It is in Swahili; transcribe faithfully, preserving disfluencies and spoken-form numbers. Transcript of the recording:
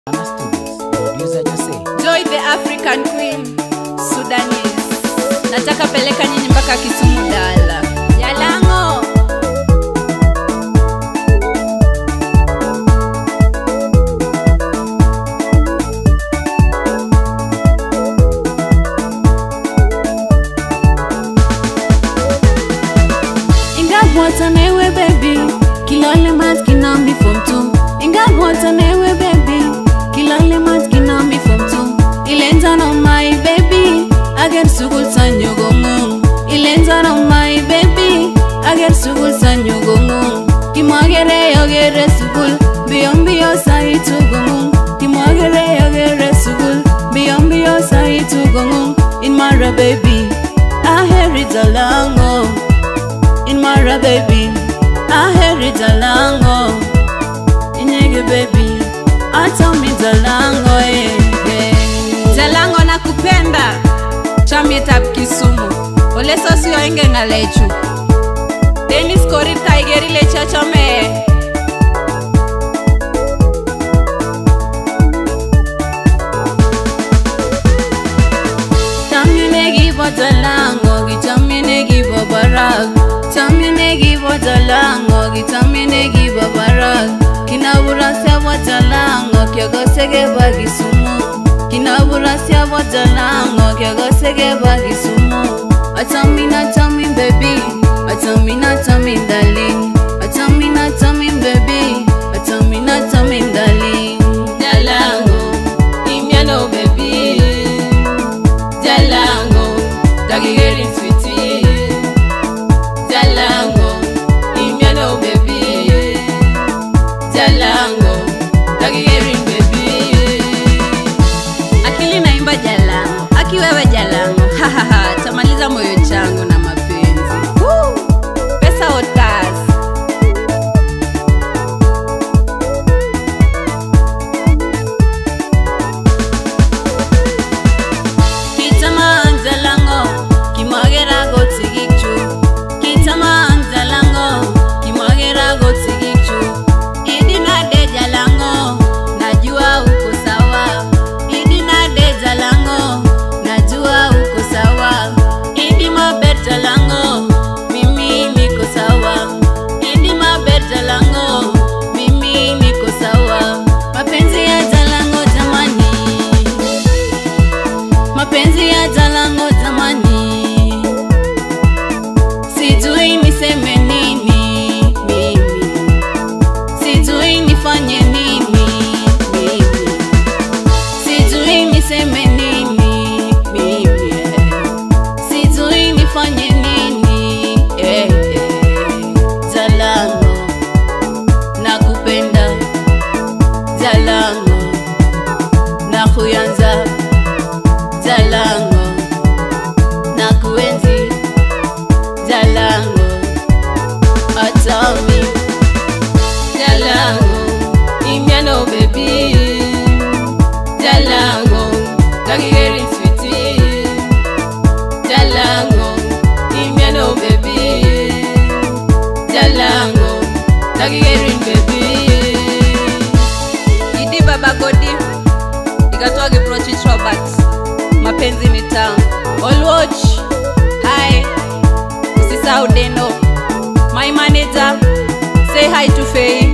Joy the African Queen, Sudanese. Nataka peleka nyinyi mpaka Kisumu dala. Jalang'o. Inga bwata newe baby, kilole mat kinambi from two. Inga bwata newe baby, kilole mat kinambi from two. Ilenza no my baby, ager sugul sanyo gongo. Ilenza no my baby, ager sugul sanyo gongo. Kimagere yogere sugul, biyom biyo saitu gongo. Kimagere yogere sugul, biyom biyo saitu gongo. In Mara baby, I hear it Jalang'o. In Mara baby, I hear it Jalang'o. Inyege baby, I tell me Jalang'o eh. Jalang'o nakupenda, chami tab Kisumu. Ole sosi yo inge ngalechu. Dennis Korir kaigeri lecha chame. Chami negi bo Jalang'o, gi chami negi bo barak. Chami negi bo Jalang'o, gi chami negi bo barak. Kinabura se bo Jalang'o, kyogo sege ba Kisumu. Kinabura se bo Jalang'o, kyogo sege ba Kisumu. Achami na chami baby, achami na chami darling. Achami na chami baby, achami na chami darling. Jalang'o, imiano baby. Jalang'o, dagigeri sweetie. Jalang'o, imiano baby. Jalang'o, dagigeri baby. Akili naimba Jalang'o, aki wewe Jalang'o. Ha ha ha, tamaliza moyo changu na mapenzi. Woo! Pesa otas. Kitama Jalang'o, kimagera go tigikchu. Kitama Jalang'o, kimagera go tigikchu. Idina de Jalang'o, najua uko sawa. Idina de Jalang'o, najua uko sawa. Idi mabet Jalang'o, mimi niko sawa. Idi mabet Jalang'o, mimi niko sawa. Mapenzi ya Jalang'o jamani, mapenzi ya Jalang'o jamani. Sijui niseme nini mimi, sijui nifanye nini mimi, sijui niseme nini mimi, sijui nifanye nini eh, eh. Jalang'o, nakupenda Jalang'o, nakuyanza Jalang'o, nakuenzi Jalang'o, atami Jalang'o, imiano baby. Jalang'o, dagigeri sweetie. Jalang'o, imiano baby. Jalang'o, dagigeri baby. Idi baba godi, ikatoa giprochi chobat. Mapenzi ni tamu. All watch. Hi. Usisahau Deno. My manager. Say hi to Faye.